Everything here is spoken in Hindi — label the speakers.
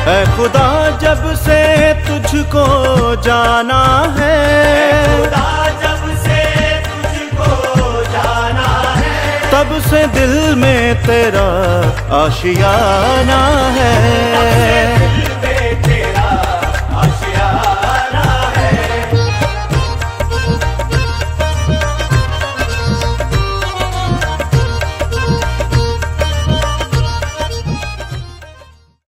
Speaker 1: ऐ खुदा जब से तुझको जाना है,
Speaker 2: खुदा जब से तुझको जाना है,
Speaker 1: तब से दिल में तेरा आशियाना है।